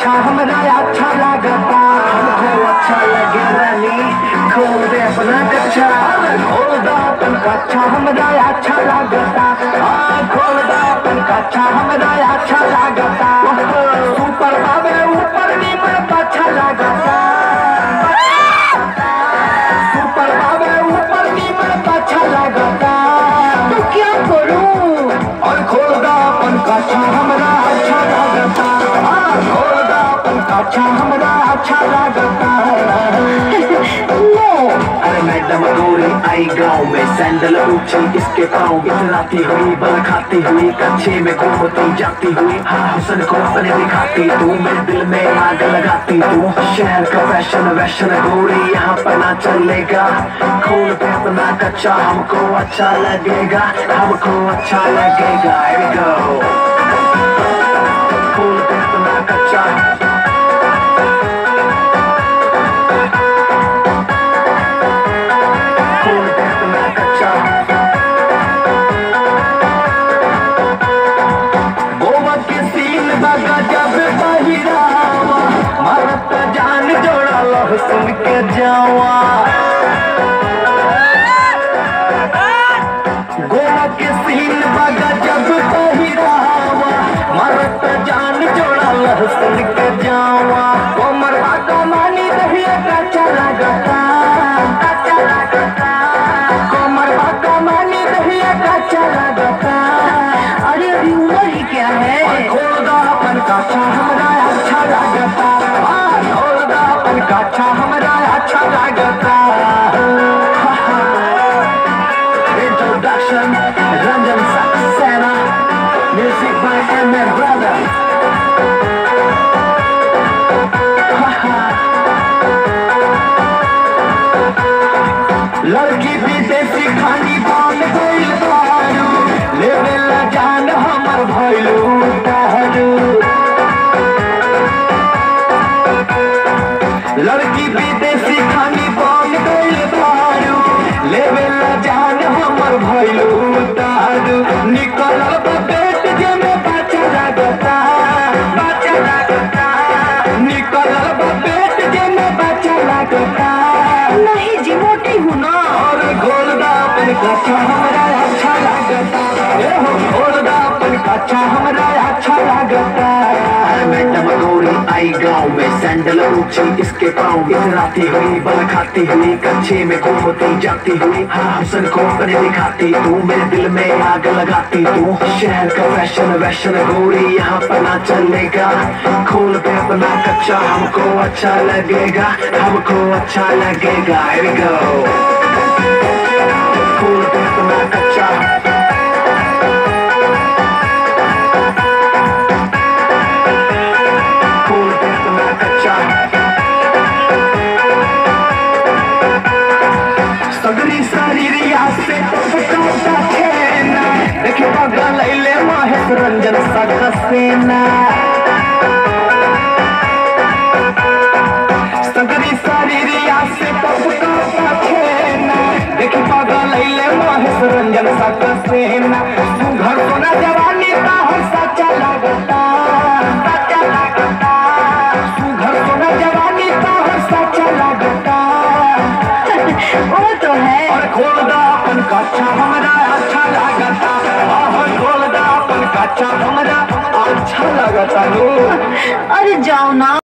कच्चा हमरा अच्छा लगता, हमको अच्छा लगे रानी खोल दे अपना कच्चा, खोल दो अपन कच्चा हमरा अच्छा लगता, खोल दो अपन कच्चा हमरा अच्छा लगता, ऊपर बाबे ऊपर नीमन अच्छा लगता, ऊपर बाबे ऊपर नीमन अच्छा लगता, तो क्या करूं और खोल दो अपन कच्चा हमरा अच्छा लगता, खोल दो अपन कच्चा हमरा अच्छा लगता। अरे मैडम गोरी आई गाँव में सैंडल ऊंची इसके पाँव, इतराती हुई बल खाती हुई कच्चे में घूमती जाती हुई, हाँ हुस्न को अपने दिखाती तू, मेरे दिल में आग लगाती तू, शहर का फैशन वैशन गोरी यहाँ पर ना चलेगा, खोल पे अपना कच्चा हमको अच्छा लगेगा, हमको अच्छा लगेगा। Here we go, खोल पे अपना कच्चा, सुन के जावा गोवा के सीन बागा जब पहिरावा, मरत जान जोड़ा लह सुन के जावा, कोमर बागा मानी दहिया कच्चा लगता, कच्चा लगता, कोमर बागा मानी दहिया कच्चा लगता। अरे अभी उम्र ही क्या है, खोल दो अपन कच्चा हमरा अच्छा लगता, खोल दो अपन कच्चा हमरा अच्छा लगता। Introduction, Ranjan Saxena, music by M.R. Brother. लड़की विदेशी खानी बाल गइल दारू, लेवेला जान हमर भइलू दारू, लड़की विदेशी खानी बाल गइल दारू, लेवेला जान हमर भइलू दारू, निकलल पेट जे में बच्चा लगता, बच्चा लगता, निकलल पेट जे में बच्चा लगता। नहीं जी मोटी हूँ ना, और खोल दा अपन कच्चा हमरा अच्छा लगता, खोल दा अपन कच्चा हमरा अच्छा लगता। मैडम गोरी आई गाँव में सैंडल ऊंची इसके पाँव, इतराती हुई बल खाती हुई कच्चे में घूमती जाती हुई, हाँ हुस्न को अपने दिखाती तू, मेरे दिल में आग लगाती तू, शहर का फैशन वैशन गोरी यहाँ पर ना चलेगा, खोल पे अपना कच्चा हमको अच्छा लगेगा, हमको अच्छा लगेगा। Here we go, खोल पे अपना कच्चा, खोल पे अपना कच्चा, सगरी शरीरिया से टपकाता खेना, देखे बगल लैले महेश रंजन सकसेना, सगरी शरीरिया से टपकाता खेना, देखे बगल लैले महेश रंजन सकसेना, सुघर सोना जवानी का हो सच्चा लगता, सच्चा लगता, सुघर सोना जवानी का हो सच्चा लगता। वो तो है, और खोल दो अपन कच्चा हमरा अच्छा लगता, खोल दो अपन कच्चा हमरा अच्छा लगता। अरे जाओ ना।